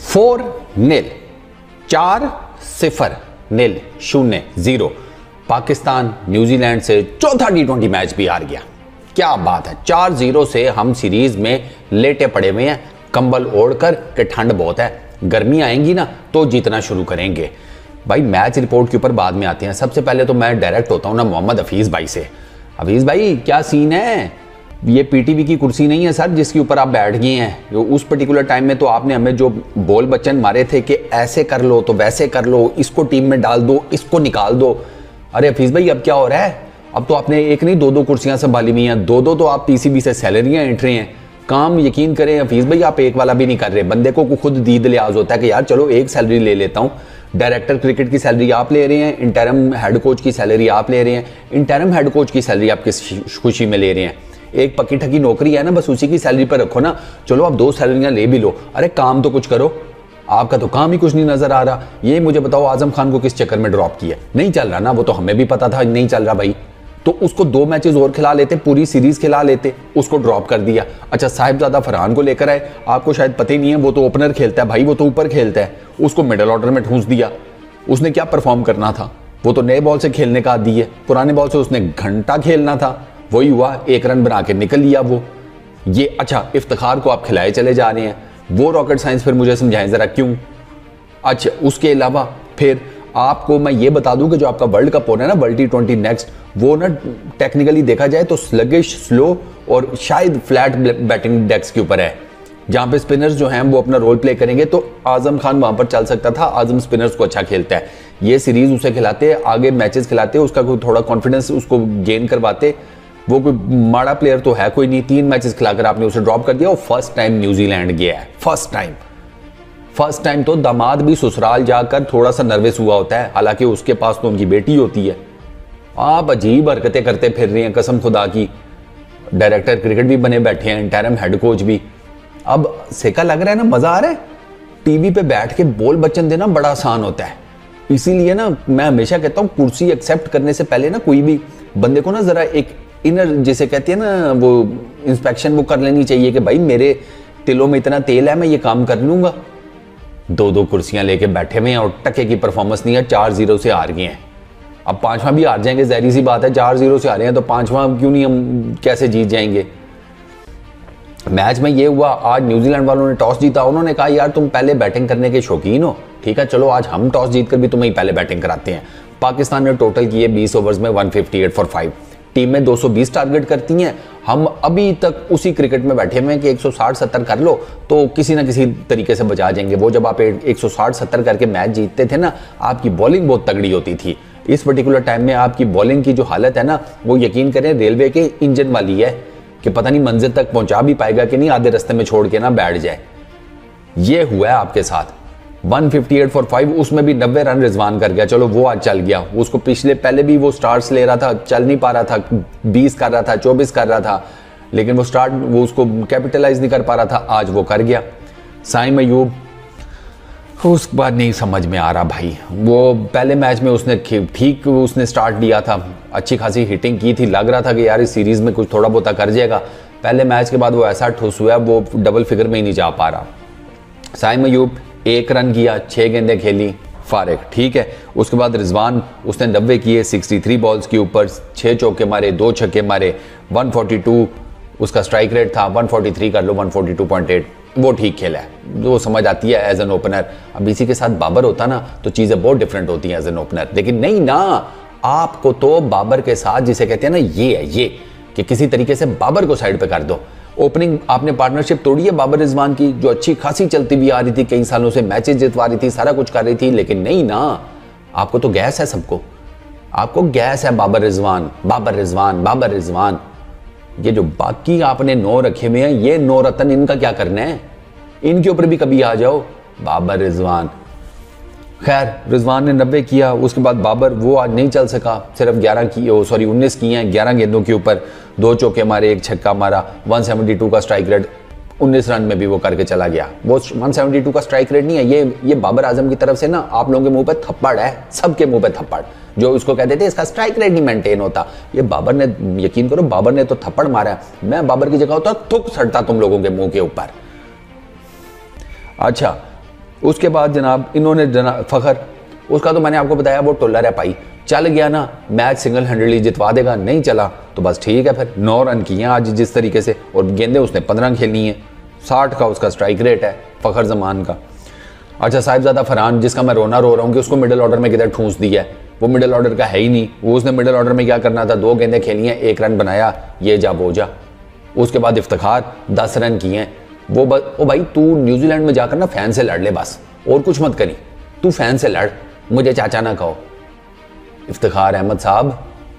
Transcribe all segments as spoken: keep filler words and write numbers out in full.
Four nil, चार सिफर नील शून्य zero Pakistan New Zealand से चौथा टी ट्वेंटी मैच भी हार गया। क्या बात है, चार जीरो से हम सीरीज में लेटे पड़े हुए हैं कंबल ओढ़कर कि ठंड बहुत है, गर्मी आएंगी ना तो जीतना शुरू करेंगे। भाई मैच रिपोर्ट के ऊपर बाद में आते हैं। सबसे पहले तो मैं डायरेक्ट होता हूं ना मोहम्मद हफीज भाई से। हफीज भाई क्या सीन है? ये पीटीवी की कुर्सी नहीं है सर जिसके ऊपर आप बैठ गए हैं। उस पर्टिकुलर टाइम में तो आपने हमें जो बोल बच्चन मारे थे कि ऐसे कर लो तो वैसे कर लो, इसको टीम में डाल दो, इसको निकाल दो। अरे हफीज भाई अब क्या हो रहा है? अब तो आपने एक नहीं दो दो कुर्सियां संभाली हुई हैं, दो दो तो आप पीसीबी से सैलरियां एंट्री रहे हैं। काम यकीन करें हफीज भाई आप एक वाला भी नहीं कर रहे। बंदे को खुद दीद लिहाज होता है कि यार चलो एक सैलरी ले लेता हूँ। डायरेक्टर क्रिकेट की सैलरी आप ले रहे हैं, इंटरम हेड कोच की सैलरी आप ले रहे हैं, इंटरम हेड कोच की सैलरी आप किस खुशी में ले रहे हैं? एक पक्की ठकी नौकरी है ना, बस उसी की सैलरी पर रखो ना। चलो आप दो सैलरियां ले भी लो, अरे काम तो कुछ करो। आपका तो काम ही कुछ नहीं नजर आ रहा। ये मुझे बताओ आजम खान को किस चक्कर में ड्रॉप किया? नहीं चल रहा ना, वो तो हमें भी पता था नहीं चल रहा भाई। तो उसको दो मैचेस और खिला लेते, पूरी सीरीज खिला लेते, उसको ड्रॉप कर दिया। अच्छा साहिबजादा फरहान को लेकर आए, आपको शायद पता ही नहीं है वो तो ओपनर खेलता है भाई, वो तो ऊपर खेलता है, उसको मिडिल ऑर्डर में ठूंस दिया। उसने क्या परफॉर्म करना था? वो तो नए बॉल से खेलने का आदी है, पुराने बॉल से उसने घंटा खेलना था। वही हुआ, एक रन बना के निकल लिया वो। ये अच्छा इफ्तिखार को आप खिलाए चले जा रहे हैं, वो रॉकेट साइंस फिर मुझे समझाएं जरा क्यों? अच्छा उसके अलावा फिर आपको मैं ये बता दूं कि जो आपका वर्ल्ड कप हो रहा है ना, वर्ल्ड टी ट्वेंटी नेक्स्ट, वो ना टेक्निकली देखा जाए तो स्लगिश, स्लो और शायद फ्लैट बैटिंग डेक्स के ऊपर है, जहां पे स्पिनर्स जो हैं वो अपना रोल प्ले करेंगे। तो आजम खान वहां पर चल सकता था। आजम स्पिनर्स को अच्छा खेलता है, ये सीरीज उसे खिलाते, आगे मैचेस खिलाते, उसका कोई थोड़ा कॉन्फिडेंस उसको गेन करवाते। वो कोई माड़ा प्लेयर तो है कोई नहीं, तीन मैचेस खिलाकर आपने उसे ड्रॉप कर दिया। और फर्स्ट टाइम न्यूजीलैंड गया है, फर्स्ट टाइम फर्स्ट टाइम तो दामाद भी ससुराल जाकर थोड़ा सा नर्वस हुआ होता है, हालांकि उसके पास तो उनकी बेटी होती है। आप अजीब हरकतें करते फिर रहे हैं कसम खुदा की। डायरेक्टर क्रिकेट भी बने बैठे हैं, इंटरम हेड कोच भी। अब सेका लग रहा है ना, मजा आ रहा है। टीवी पे बैठ के बोल बच्चन देना बड़ा आसान होता है, इसीलिए ना मैं हमेशा कहता हूं कुर्सी एक्सेप्ट करने से पहले ना कोई भी बंदे को ना जरा एक इनर जिसे कहते हैं ना वो इंस्पेक्शन वो कर लेनी चाहिए कि भाई मेरे तिलों में इतना तेल है, मैं ये काम कर लूंगा। दो दो कुर्सियां लेके बैठे हुए हैं और टके की परफॉर्मेंस नहीं है, चार जीरो से हार गए हैं। अब पांचवा भी हार जाएंगे, जहरी सी बात है, चार जीरो से हारे हैं तो पांचवा क्यों नहीं, हम कैसे जीत जाएंगे? मैच में ये हुआ, आज न्यूजीलैंड वालों ने टॉस जीता, उन्होंने कहा यार तुम पहले बैटिंग करने के शौकीन हो, ठीक है चलो आज हम टॉस जीतकर भी तुम्हें पहले बैटिंग कराते हैं। पाकिस्तान ने टोटल किए बीस ओवर्स में one fifty eight for five, team में दो सौ बीस टारगेट करती हैं। हम अभी तक उसी क्रिकेट में बैठे हुए हैं कि एक सौ साठ सत्तर कर लो तो किसी ना किसी तरीके से बचा जाएंगे। वो जब आप एक सौ साठ सत्तर करके मैच जीतते थे ना, आपकी बॉलिंग बहुत तगड़ी होती थी। इस पर्टिकुलर टाइम में आपकी बॉलिंग की जो हालत है ना, वो यकीन करें रेलवे के इंजन वाली है कि पता नहीं मंजिल तक पहुंचा भी पाएगा कि नहीं, आधे रास्ते में छोड़ के ना बैठ जाए। ये हुआ है आपके साथ। One fifty eight for five, उसमें भी नब्बे रन रिजवान कर गया, चलो वो आज चल गया। उसको पिछले पहले भी वो स्टार्ट्स ले रहा था, चल नहीं पा रहा था, बीस कर रहा था, चौबीस कर रहा था, लेकिन वो स्टार्ट वो उसको कैपिटलाइज नहीं कर पा रहा था, आज वो कर गया। साइम अयूब उसके बाद नहीं समझ में आ रहा भाई। वो पहले मैच में उसने ठीक उसने स्टार्ट लिया था, अच्छी खासी हिटिंग की थी, लग रहा था कि यार इस सीरीज में कुछ थोड़ा बहुत कर जाएगा। पहले मैच के बाद वो ऐसा ठुस हुआ, वो डबल फिगर में ही नहीं जा पा रहा। साइम अयूब एक रन किया, छह गेंदें खेली, फारिग, ठीक है। उसके बाद रिजवान उसने नब्बे किए तिरसठ बॉल्स के ऊपर, छह चौके मारे, दो छक्के मारे, एक सौ बयालीस उसका स्ट्राइक रेट था, एक सौ तैंतालीस कर लो, एक सौ बयालीस पॉइंट आठ, वो ठीक खेला है, वो समझ आती है एज एन ओपनर। अब इसी के साथ बाबर होता ना तो चीज़ें बहुत डिफरेंट होती हैं एज एन ओपनर, लेकिन नहीं ना, आपको तो बाबर के साथ जिसे कहते हैं ना ये है ये कि किसी तरीके से बाबर को साइड पे कर दो। ओपनिंग आपने पार्टनरशिप तोड़ी है बाबर रिजवान की, जो अच्छी खासी चलती हुई आ रही थी, कई सालों से मैचेस जितवा रही थी, सारा कुछ कर रही थी, लेकिन नहीं ना, आपको तो गैस है, सबको आपको गैस है। बाबर रिजवान बाबर रिजवान बाबर रिजवान, ये जो बाकी आपने नौ रखे हुए हैं, ये नौ रतन, इनका क्या करना है? इनके ऊपर भी कभी आ जाओ। बाबर रिजवान, खैर रिजवान ने नब्बे किया, उसके बाद बाबर वो आज नहीं चल सका, सिर्फ ग्यारह की सॉरी उन्नीस किए हैं, ग्यारह गेंदों के ऊपर दो चौके मारे, एक छक्का मारा, एक सौ बहत्तर का स्ट्राइक रेट, उन्नीस रन में भी वो करके चला गया। वो एक सौ बहत्तर का स्ट्राइक रेट नहीं है, ये ये बाबर आजम की तरफ से ना आप लोगों के मुंह पे थप्पड़ है, सबके मुंह पे थप्पड़। जो उसको कहते थे इसका स्ट्राइक रेट नहीं मेंटेन होता, ये बाबर ने, यकीन करो बाबर ने तो थप्पड़ मारा है। मैं बाबर की जगह होता थुक सड़ता तुम लोगों के मुंह के ऊपर। अच्छा उसके बाद जनाब इन्होंने जनाब फ़खर, उसका तो मैंने आपको बताया वो टोलर है पाई, चल गया ना मैच सिंगल हैंडली जितवा देगा, नहीं चला तो बस ठीक है। फिर नौ रन किए आज जिस तरीके से, और गेंदे उसने पंद्रह खेलनी है, साठ का उसका स्ट्राइक रेट है फ़खर जमान का। अच्छा साहिबजादा फरहान, जिसका मैं रोना रो रहा हूँ कि उसको मिडिल ऑर्डर में किधर ठूंस दिया है, वो मिडिल ऑर्डर का है ही नहीं। वो उसने मिडिल ऑर्डर में क्या करना था, दो गेंदें खेली हैं, एक रन बनाया, ये जा वो जा। उसके बाद इफ्तिखार दस रन किए हैं। वो ब, ओ भाई तू न्यूजीलैंड में जाकर ना फैन से लड़ ले बस, और कुछ मत करी, तू फैन से लड़, मुझे चाचा ना कहो। इफ्तिखार अहमद साहब,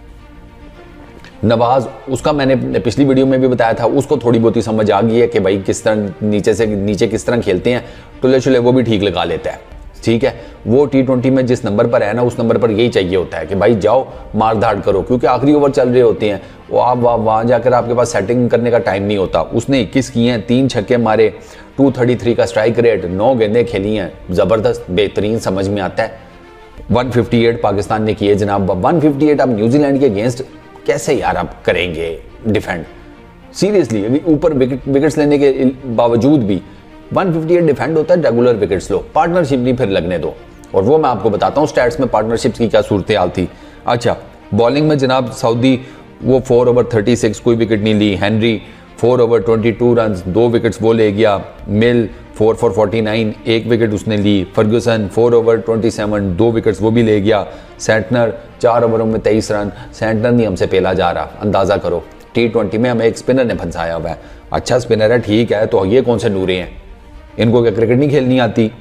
नवाज, उसका मैंने पिछली वीडियो में भी बताया था, उसको थोड़ी बहुत ही समझ आ गई है कि भाई किस तरह नीचे से नीचे किस तरह खेलते हैं, टुल्ले शुल्ले वो भी ठीक लगा लेता है, ठीक है। वो टी ट्वेंटी में जिस नंबर पर है ना, उस नंबर पर यही चाहिए होता है कि भाई जाओ मार धाड़ करो, क्योंकि आखिरी ओवर चल रहे होते हैं, वो आप वहाँ जाकर आपके पास सेटिंग करने का टाइम नहीं होता। उसने इक्कीस किए हैं, तीन छक्के मारे, टू थर्टी थ्री का स्ट्राइक रेट, नौ गेंदें खेली हैं, ज़बरदस्त बेहतरीन, समझ में आता है। वन फिफ्टी एट पाकिस्तान ने किए जनाब, वन फिफ्टी एट आप न्यूजीलैंड के अगेंस्ट कैसे यार आप करेंगे डिफेंड, सीरियसली ऊपर विकेट विकेट्स लेने के बावजूद भी वन फिफ्टी एट डिफेंड होता है, रेगुलर विकेट्स लो, पार्टनरशिप नहीं फिर लगने दो। और वो मैं आपको बताता हूँ स्टैट्स में पार्टनरशिप्स की क्या सूरत हाल थी। अच्छा बॉलिंग में जनाब सऊदी, वो फोर ओवर थर्टी सिक्स कोई विकेट नहीं ली, Henry four over twenty two run, दो विकेट्स वो ले गया, Milne four four forty nine एक विकेट उसने ली, Ferguson four over twenty seven दो विकेट्स वो भी ले गया, सेंटनर चार ओवरों में तेईस रन, सेंटनर नहीं हमसे पेला जा रहा, अंदाज़ा करो टी ट्वेंटी में हमें एक स्पिनर ने फंसाया हुआ है। अच्छा स्पिनर है ठीक है, तो ये कौन से नूरे हैं, इनको क्या क्रिकेट नहीं खेलनी आती।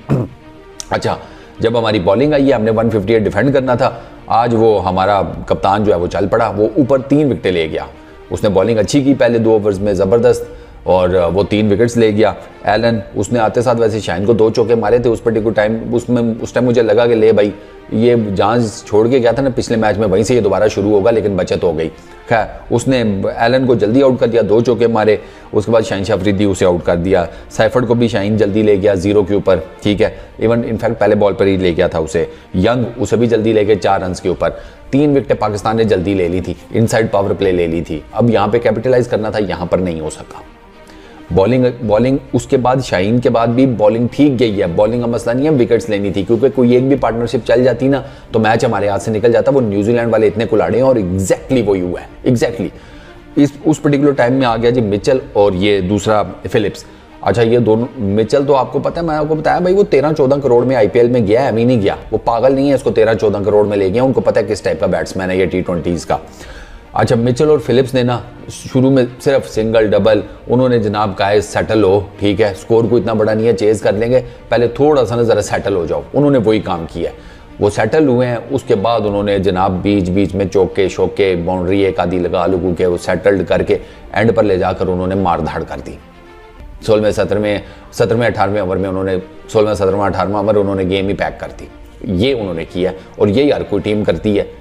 अच्छा जब हमारी बॉलिंग आई है, हमने वन फिफ्टी एट डिफेंड करना था, आज वो हमारा कप्तान जो है वो चल पड़ा, वो ऊपर तीन विकेटें ले गया, उसने बॉलिंग अच्छी की पहले दो ओवर्स में ज़बरदस्त, और वो तीन विकेट्स ले गया। एलन, उसने आते साथ वैसे शाइन को दो चौके मारे थे उस पर्टिकुलर टाइम, उसमें उस टाइम मुझे लगा कि ले भाई ये जहाँ छोड़ के गया था ना पिछले मैच में, वहीं से ये दोबारा शुरू होगा, लेकिन बचत हो गई। खैर उसने एलन को जल्दी आउट कर दिया, दो चौके मारे, उसके बाद शाहीन अफरीदी उसे आउट कर दिया। सैफर्ड को भी शाहीन जल्दी ले गया जीरो के ऊपर, ठीक है, इवन इनफैक्ट पहले बॉल पर ही ले गया था उसे। यंग उसे भी जल्दी ले गए चार रन के ऊपर। तीन विकेटें पाकिस्तान ने जल्दी ले ली थी, इनसाइड पावर प्ले ले ली थी, अब यहाँ पे कैपिटलाइज करना था, यहाँ पर नहीं हो सका। बॉलिंग बॉलिंग उसके बाद शाहीन के बाद भी बॉलिंग ठीक गई है, बॉलिंग का मसला नहीं है, विकेट्स लेनी थी, क्योंकि कोई एक भी पार्टनरशिप चल जाती ना तो मैच हमारे हाथ से निकल जाता। वो न्यूजीलैंड वाले इतने कुलाड़े हैं, और एग्जैक्टली वही हुआ है, एग्जैक्टली इस उस पर्टिकुलर टाइम में आ गया जी मिचेल और ये दूसरा फिलिप्स। अच्छा ये दोनों, मिचेल तो आपको पता है, मैं आपको बताया भाई वो तेरह चौदह करोड़ में आईपीएल में गया है, अभी नहीं गया, वो पागल नहीं है, इसको तेरह चौदह करोड़ में ले गया, उनको पता है किस टाइप का बैट्समैन है ये टी ट्वेंटीज़ का। अच्छा मिचेल और फिलिप्स ने ना शुरू में सिर्फ सिंगल डबल, उन्होंने जनाब कहा है सेटल हो, ठीक है, स्कोर को इतना बड़ा नहीं है, चेज कर लेंगे, पहले थोड़ा सा ना ज़रा सेटल हो जाओ, उन्होंने वही काम किया है, वो सेटल हुए हैं। उसके बाद उन्होंने जनाब बीच बीच में चौके शौके बाउंड्री एक आधी लगा लगू के वो सेटल्ड करके एंड पर ले जाकर उन्होंने मार धाड़ कर दी। सोलहवें सत्रहवें सत्रहवें अठारहवें ओवर में उन्होंने सोलहवें सत्रहवें अठारहवें ओवर उन्होंने गेम ही पैक कर दी, ये उन्होंने किया, और यही हर कोई टीम करती है।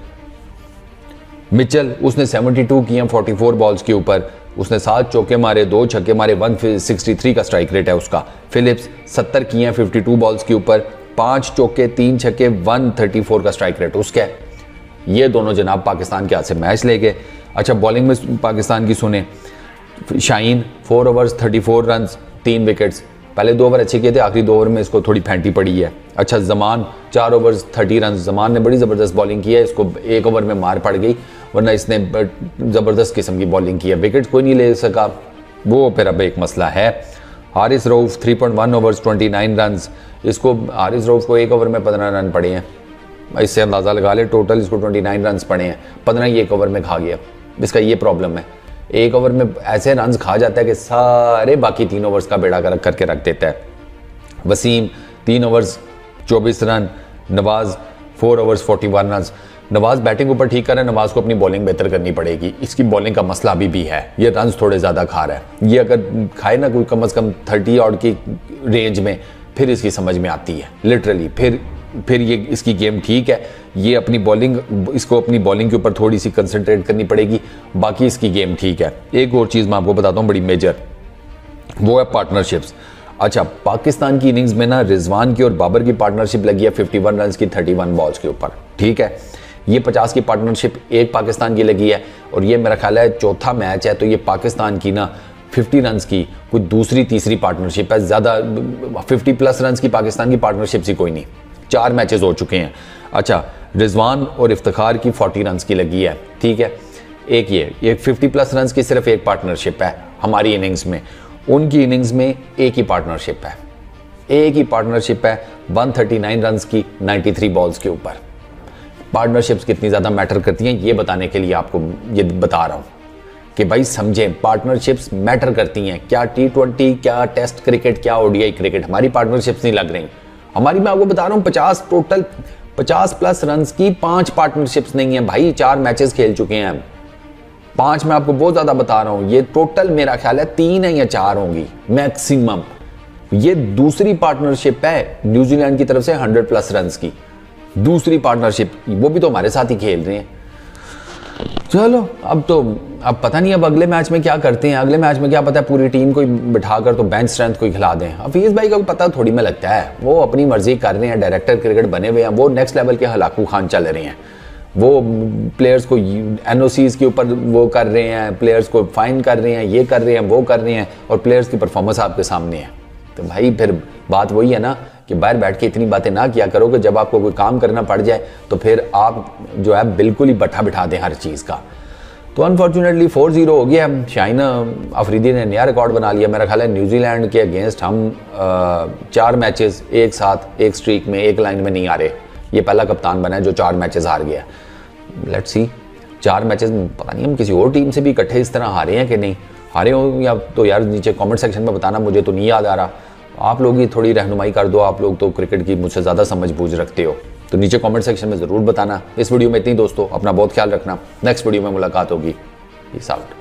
मिचेल उसने बहत्तर किए चौवालीस बॉल्स के ऊपर, उसने सात चौके मारे, दो छक्के मारे, एक सौ तिरसठ का स्ट्राइक रेट है उसका। फिलिप्स सत्तर किए हैं बावन बॉल्स के ऊपर, पांच चौके तीन छक्के, एक सौ चौंतीस का स्ट्राइक रेट उसका है। ये दोनों जनाब पाकिस्तान के हाथ से मैच ले गए। अच्छा बॉलिंग में पाकिस्तान की सुने, Shaheen four overs thirty four run, तीन विकेट्स, पहले दो ओवर अच्छे किए थे, आखिरी दो ओवर में इसको थोड़ी फेंटी पड़ी है। अच्छा जमान चार ओवर्स थर्टी रन, जमान ने बड़ी ज़बरदस्त बॉलिंग की है, इसको एक ओवर में मार पड़ गई, वरना इसने ज़बरदस्त किस्म की बॉलिंग की है, विकेट कोई नहीं ले सका, वो फिर अब एक मसला है। Haris Rauf three point one overs twenty nine run, इसको हारिस रऊफ को एक ओवर में पंद्रह रन पड़े हैं, इससे अंदाज़ा लगा ले टोटल इसको ट्वेंटी नाइन रन पड़े हैं, पंद्रह ही एक ओवर में खा गया। इसका ये प्रॉब्लम है, एक ओवर में ऐसे रन खा जाता है कि सारे बाकी तीन ओवर्स का बेड़ा कर करके रख देता है। वसीम तीन ओवर्स चौबीस run, Nawaz four overs forty one run. Nawaz batting ऊपर ठीक कर रहा है, नवाज को अपनी बॉलिंग बेहतर करनी पड़ेगी, इसकी बॉलिंग का मसला अभी भी है, ये रन थोड़े ज़्यादा खा रहा है, ये अगर खाए ना कोई कम अज़ कम थर्टी ऑड की रेंज में, फिर इसकी समझ में आती है लिटरली, फिर फिर ये इसकी गेम ठीक है, ये अपनी बॉलिंग, इसको अपनी बॉलिंग के ऊपर थोड़ी सी कंसंट्रेट करनी पड़ेगी, बाकी इसकी गेम ठीक है। एक और चीज़ मैं आपको बताता हूँ बड़ी मेजर, वो है पार्टनरशिप्स। अच्छा पाकिस्तान की इनिंग्स में ना रिजवान की और बाबर की पार्टनरशिप लगी है इक्यावन रन की इकतीस बॉल्स के ऊपर, ठीक है, ये पचास की पार्टनरशिप एक पाकिस्तान की लगी है, और ये मेरा ख्याल है चौथा मैच है, तो ये पाकिस्तान की ना फिफ्टी रन की कोई दूसरी तीसरी पार्टनरशिप है, ज़्यादा फिफ्टी प्लस रन की पाकिस्तान की पार्टनरशिप ही कोई नहीं। चार मैचेस हो चुके हैं। अच्छा, रिजवान और इफ्तिखार की फोर्टी रन की लगी है, ठीक है। एक ये एक फिफ्टी प्लस रन की सिर्फ एक पार्टनरशिप है हमारी इनिंग्स में, उनकी इनिंग्स में एक ही पार्टनरशिप है, एक ही पार्टनरशिप है वन थर्टी नाइन रन की नाइन्टी थ्री बॉल्स के ऊपर। पार्टनरशिप्स कितनी ज़्यादा मैटर करती हैं ये बताने के लिए आपको ये बता रहा हूँ कि भाई समझें, पार्टनरशिप्स मैटर करती हैं। क्या टी ट्वेंटी, क्या टेस्ट क्रिकेट, क्या ओडीआई क्रिकेट, हमारी पार्टनरशिप्स नहीं लग रही। हमारी, मैं आपको बता रहा हूँ, पचास टोटल पचास प्लस रन की पांच पार्टनरशिप्स नहीं है भाई। चार मैचेस खेल चुके हैं हम, पांच मैं आपको बहुत ज़्यादा बता रहा हूँ। ये टोटल मेरा ख्याल है तीन है या चार होंगी मैक्सिमम। ये दूसरी पार्टनरशिप है न्यूजीलैंड की तरफ से हंड्रेड प्लस रन की, दूसरी पार्टनरशिप, वो भी तो हमारे साथ ही खेल रहे हैं। चलो अब तो अब पता नहीं अब अगले मैच में क्या करते हैं। अगले मैच में क्या पता है पूरी टीम को बिठाकर तो बेंच स्ट्रेंथ कोई खिला दें। हफीज भाई को पता थोड़ी में लगता है, वो अपनी मर्जी कर रहे हैं, डायरेक्टर क्रिकेट बने हुए हैं, वो नेक्स्ट लेवल के हलाकू खान चल रहे हैं। वो प्लेयर्स को एनओसीज के ऊपर वो कर रहे हैं, प्लेयर्स को फाइन कर रहे हैं, ये कर रहे हैं, वो कर रहे हैं, और प्लेयर्स की परफॉर्मेंस आपके सामने है। तो भाई फिर बात वही है ना कि बाहर बैठ के इतनी बातें ना किया करो कि जब आपको कोई काम करना पड़ जाए तो फिर आप जो है बिल्कुल ही बट्ठा बिठा दें हर चीज़ का। तो अनफॉर्चुनेटली फोर जीरो हो गया। शाहीन अफरीदी ने नया रिकॉर्ड बना लिया। मेरा ख्याल है न्यूजीलैंड के अगेंस्ट हम आ, चार मैचेस एक साथ एक स्ट्रीक में एक लाइन में नहीं आ रहे। ये पहला कप्तान बना है जो चार मैचेस हार गया। लेट्स सी, चार मैचेस, पता नहीं हम किसी और टीम से भी इकट्ठे इस तरह हारे हैं कि नहीं हारे हो, या तो यार नीचे कमेंट सेक्शन में बताना, मुझे तो नहीं याद आ रहा। आप लोग ही थोड़ी रहनुमाई कर दो, आप लोग तो क्रिकेट की मुझसे ज़्यादा समझ बूझ रखते हो, तो नीचे कमेंट सेक्शन में ज़रूर बताना। इस वीडियो में इतनी दोस्तों, अपना बहुत ख्याल रखना। नेक्स्ट वीडियो में मुलाकात होगी। Peace out.